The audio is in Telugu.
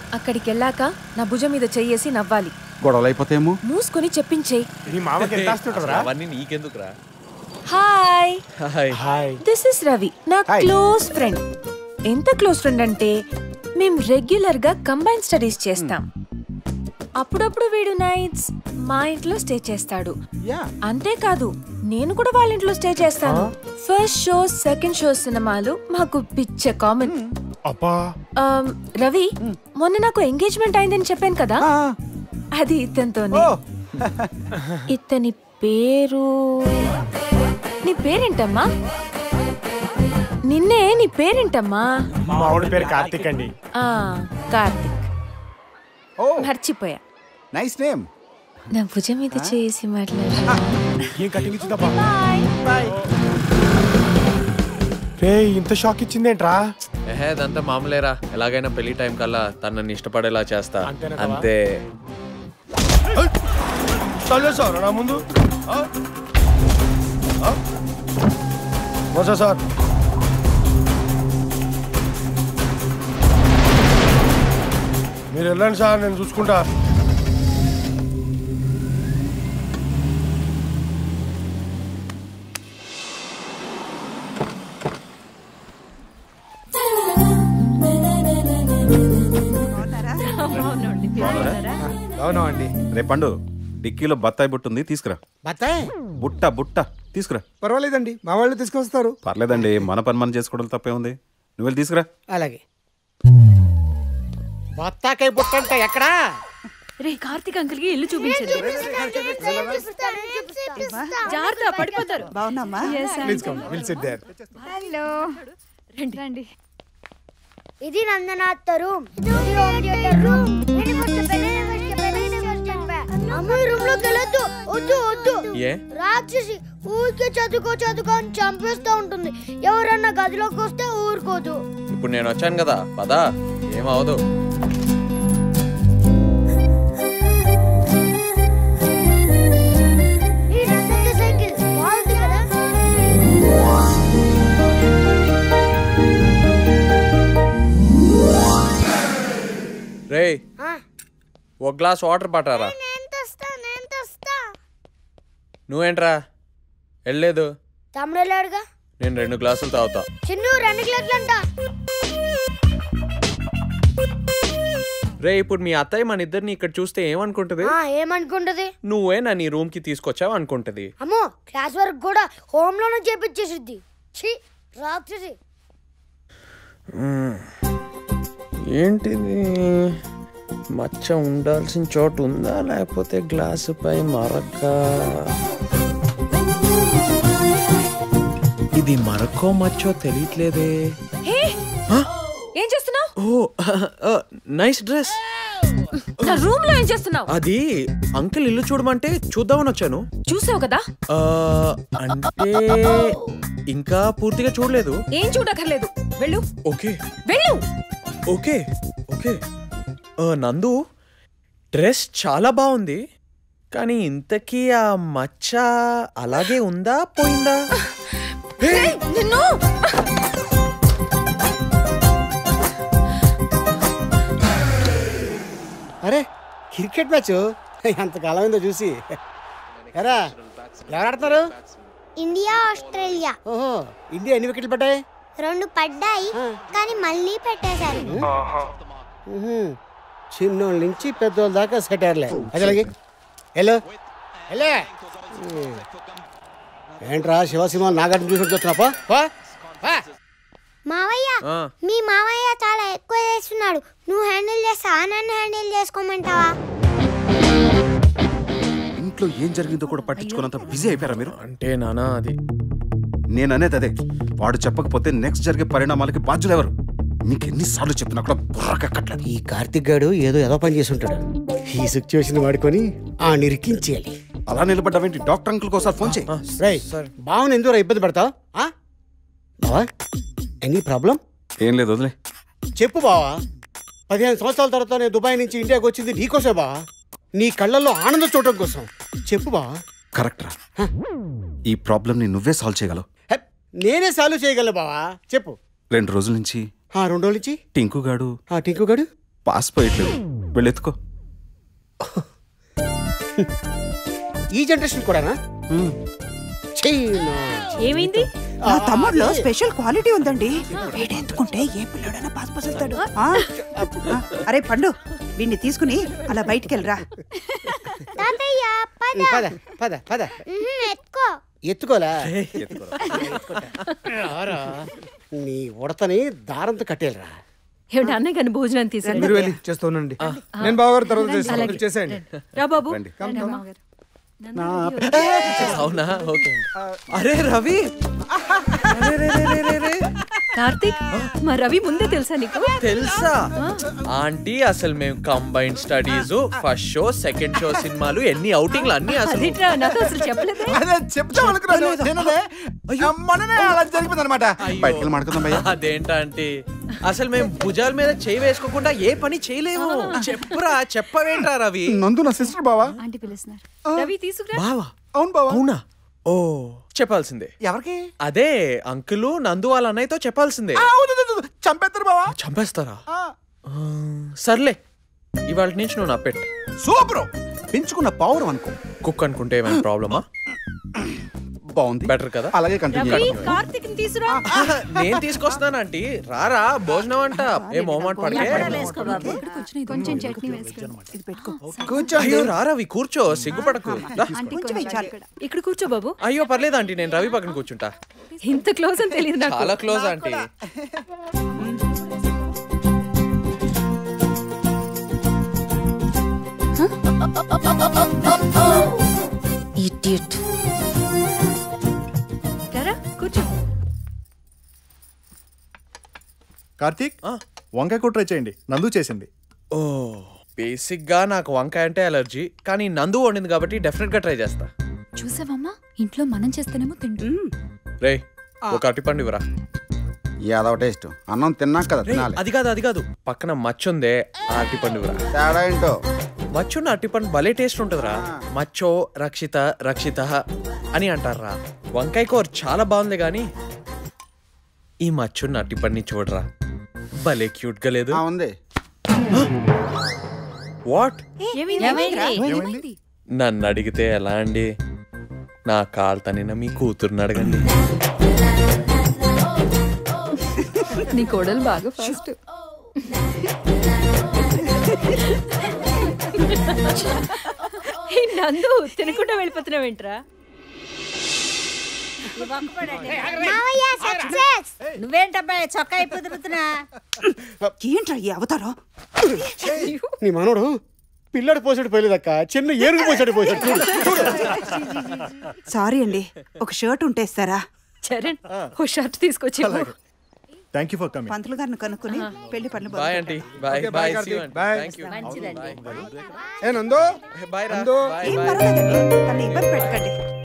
అక్కడికి వెళ్ళాక నా భుజం మీద చెయ్యేసి నవ్వాలి. గొడవలు అయిపోతేమో మూసుకొని చెప్పించేయి. నీకెందుకురా? Hi hi, this is Ravi, నా క్లోజ్ ఫ్రెండ్. ఎంత క్లోజ్ ఫ్రెండ్ అంటే మేం రెగ్యులర్ గా కంబైన్ స్టడీస్ చేస్తాం. అప్పుడప్పుడు వీడు నైట్స్ మా ఇంట్లో స్టే చేస్తాడు. అంతేకాదు నేను కూడా వాళ్ళ ఇంట్లో స్టే చేస్తాను. ఫస్ట్ షో సెకండ్ షో సినిమాలు మాకు పిచ్చ కామన్. రవి, మొన్న నాకు ఎంగేజ్మెంట్ అయిందని చెప్పాను కదా, అది ఇతనితోనే. ఇతని పేరు, నీ పేరేంటమ్మా? నిన్నే, నీ పేరేంటమ్మా? కార్తిక్ అండి. కార్తిక్. మర్చిపోయా. Nice name. నా భుజం మీద చేసి మాట్లాడు. ఇంత షాక్ ఇచ్చిందేంట్రా? అదంతా మామూలేరా. ఎలాగైనా పెళ్లి టైం కల్లా తనని ఇష్టపడేలా చేస్తా అంతే. నా ముందు సార్ మీరు వెళ్ళండి సార్, నేను చూసుకుంటా. అవునండి. రేపండు డిక్కీలో బత్తాయి బుట్ట ఉంది, తీసుకురా. బత్తాయి బుట్ట బుట్ట తీసుకురా. పర్వాలేదండి, మా వాళ్ళు తీసుకొస్తారు. పర్లేదండి, మన పని మనం చేసుకోవడం తప్పే ఉంది. నువ్వు వెళ్ళి తీసుకురా. అలాగే. బత్తాకాయ బుట్ట అంటే ఎక్కడా? రే కార్తీక్ అంకుల్ కి ఇల్లు చూపించండి. జాగ్రత్త, పడిపోతారు. బాగున్నామా? హలో, రండి. ఇది నందనాథ్ రూమ్, ఇది హోమ్ థియేటర్ రూమ్. నేను ఫస్ట్ అమ్మ రూమ్ లోకి వెళ్ళొద్దు. వద్దు వద్దు, రాక్షసి ఊరికే చదువుకో అని చంపేస్తూ ఉంటుంది. ఎవరన్నా గదిలోకి వస్తే ఊరుకోదు. ఇప్పుడు నేను వచ్చాను కదా, పదా, ఏమవదు. రే, ఒక గ్లాస్ వాటర్ పట్టారా? నువ్వేంట్రా వెళ్ళలేదు? తమ్ముడు వెళ్ళాడుగా. నేను 2 గ్లాసులు తాగుతా. చిన్ను 2 గ్లాసులు అంట. రే, ఇప్పుడు మీ అత్తయ్య మన ఇద్దరిని ఇక్కడ చూస్తే ఏమనుకుంటది? ఏమనుకుంటది? నువ్వే నా నీ రూమ్ కి తీసుకొచ్చావు అనుకుంటది. అమ్మో, క్లాస్ వర్క్ కూడా హోమ్ లోనే చేపించేసిద్ది. ఛీ, రాక్షసి. ఏంటిది? మచ్చ ఉండాల్సిన చోటు ఉందా, లేకపోతే గ్లాసు పై మరక? ఇది మరకో మచ్చో తెలియట్లేదే. ఏం చేస్తున్నావు? ఓ, నైస్ డ్రెస్. నా రూమ్ లో ఏం చేస్తున్నావు? అది అంకుల్ ఇల్లు చూడమంటే చూద్దామని వచ్చాను. చూసావు కదా? అంటే ఇంకా పూర్తిగా చూడలేదు. ఏం చూడక్కర్లేదు, వెళ్ళు. ఓకే వెళ్ళు. Okay okay. నందు, డ్రెస్ చాలా బాగుంది, కానీ ఇంతకీ ఆ మచ్చ అలాగే ఉందా పోయిందా? అరే, క్రికెట్ మ్యాచ్ ఎంతకాలం అయిందో చూసి. ఎరా, ఎవరు ఆడుతున్నారు? India Australia. ఓహో, ఇండియా ఎన్ని వికెట్లు పడ్డాయి? 2 పడ్డాయి, కానీ మళ్ళీ పెట్టేశారు. చిన్నోళ్ళ నుంచి పెద్దోళ్ళ దాకా సెటర్లే. అసలుకి హలో హలో, ఏంట్రా శివసింహ నాగార్జున చూసి చూస్తున్నాపా? మావయ్య, మీ మావయ్య చాలా ఎక్కువ చేస్తున్నాడు. నువ్వు హ్యాండిల్ చేస్తావా, నన్ను హ్యాండిల్ చేసుకోమంటావా? ఇంట్లో ఏం జరిగిందో కూడా పట్టించుకున్నంత బిజీ అయిపోయారా మీరు? అంటే నానా, అది నేననేది అదే. వాడు చెప్పకపోతే నెక్స్ట్ జరిగే పరిణామాలకి బాధ్యులు ఎవరు? మీకు ఎన్నిసార్లు చెప్పినా కూడా బుర్రకెక్కట్లేదు. ఈ కార్తిక్ గాడు ఏదో పని చేసి ఉంటాడు. ఈ సిచ్యువేషన్ వాడుకొని ఆ నిరికించేయాలి. అలా నిలబడ్డావేంటి? డాక్టర్ అంకుల్ ఒకసారి ఫోన్ చేయి. బావని ఎందుకు ఇబ్బంది పడతావు? బావా, ఎనీ ప్రాబ్లం? ఏం లేదు, వదిలే. చెప్పు బావా. 15 సంవత్సరాల తర్వాత నేను దుబాయ్ నుంచి ఇండియాకి వచ్చింది నీకోసే బావా. నీ కళ్ళల్లో ఆనందం చూడటం కోసం. చెప్పు బావా. కరెక్ట్ రా. ఈ ప్రాబ్లం ని నువ్వే సాల్వ్ చేయగలవు. నేనే సాల్వ్ చేయగలను బావా. చెప్పు. 2 రోజుల నుంచి 2 రోజుల నుంచి టింకు గాడు పాస్ పోయట్లేదు, వెళ్ళి ఎత్తుకో. ఈ జనరేషన్ కూడానా? ఏమైంది? నా తమ్ముడులో స్పెషల్ క్వాలిటీ ఉందండి. వీడెత్తుకుంటే ఏ పిల్లడైనా పాస్ పాస్ అవుతాడు. అరే పండు, వీడిని తీసుకుని అలా బయటికి వెళ్ళరా. పద పద పద. ఎత్తుకోలా నీ ఉడతని దారంతో కట్టేలరా. ఏమిటి అన్నయ్య కానీ భోజనం తీసుకుని చేస్తానండి. నేను బావగారు తర్వాత చేసేయండి. రా బాబు. అవునా? ఓకే. అరే రవి, కార్తీక్, మా రవి ముందే తెలుసా నీకు? తెలుసా ఆంటీ? అసలు మేము combined studies, first show, second show సినిమాలు, ఎన్ని అవుటింగ్లు అన్ని అసలు నాకు అసలు చెప్పలేదు. అదేంటంటే అసలు మేము భుజాల మీద చేయి వేసుకోకుండా ఏ పని చేయలేము. చెప్పురా, చెప్పవేంట్రా రవి? నందు నా సిస్టర్ బావా. ఆంటీ పిలుస్తున్నారు. రవి తీసుకురా. బావా? అవును బావా. అవునా? ఓ, చెప్పాల్సిందే. ఎవరికి? అదే అంకులు నందు వాళ్ళ అన్నయ్యతో చెప్పాల్సిందే. చంపేస్తారు బావా. చంపేస్తారా? సర్లే, ఇవాళ నుంచి నువ్వు నా పెట్. సూపర్, పెంచుకున్న పౌరం అనుకో. కుక్ అనుకుంటే ఏమైనా ప్రాబ్లమా? బాగుంది, బెటర్ కదా? అలాగే కంటిన్యూ. కార్తీక్ తీసుకురా. నేను తీసుకొస్తాను ఆంటీ. రారా, భోజనం అంట. ఏ మొహమాట పడకే. కొంచెం చట్నీ వేసుకో. ఇది పెట్టుకో. అయ్యో రా రవి, కూర్చో, సిగ్గుపడకు. రా. ఇక్కడ కూర్చో బాబు. అయ్యో పర్లేదు ఆంటీ, నేను రవి పక్కన కూర్చుంటా. ఇంత క్లోజ్ అని తెలియదు నాకు. చాలా క్లోజ్ ఆంటీ. ఇడియట్. రా, కూర్చో. కార్తీక్, వంకాయ కూర ట్రై చేయండి, నందు చేసింది. ఓ, బేసిక్ గా నాకు వంకాయ అంటే అలర్జీ, కానీ నందు వండింది కాబట్టి డెఫినెట్ గా ట్రై చేస్తా. చూసావమ్మా, ఇంట్లో మనం చేస్తేనేమో తింటూ. రే, ఒక అరటిపండు ఇవ్వరా. ఏదో టేస్ట్, అన్నం తిన్నాక కదా తినాలి. అది కాదు పక్కన మచ్చుందే, ఆ అరటిపండు ఇవ్వరా. తేడా ఏంటో. మచ్చున్న అరటిపండు భలే టేస్ట్ ఉంటుందిరా. మచ్చో రక్షిత రక్షిత అని అంటారా. వంకాయ కూర చాలా బాగుంది గాని ఈ మచ్చున్న అరటిపండుని చూడరా, భలే క్యూట్ గా లేదు? ఉంది. వాట్? నన్ను అడిగితే ఎలా అండి? నా కాల్తనిన మీ కూతుర్ని అడగండి. నీ కోడలు బాగా ఫాస్ట్. నందు, తినకుండా వెళ్ళిపోతున్నావేంట్రా? నువ్వేంటబ్బా చొక్కా అయిపోతున్నా? ఏంట్రా ఈ అవతారం? నీ మనోడు పిల్లడు పోసాడు పోయలేదక్క, చిన్న ఏనుగు పోసాడు పోసాడు. సారీ అండి, ఒక షర్ట్ ఉంటే ఇస్తారా? చరణ్, ఓ షర్ట్ తీసుకొచ్చి. Thank you for coming. పంతులు గారిని కనుక్కొని పెళ్లి పనులు bye aunty. Bye bye. See you. Thank you. మంచిదండి. ఏ నందు, బాయ్ రా. నందు. బాయ్ ఏం బాయ్. పర్వాలేదండి, తను ఇబ్బంది పెట్టకండి.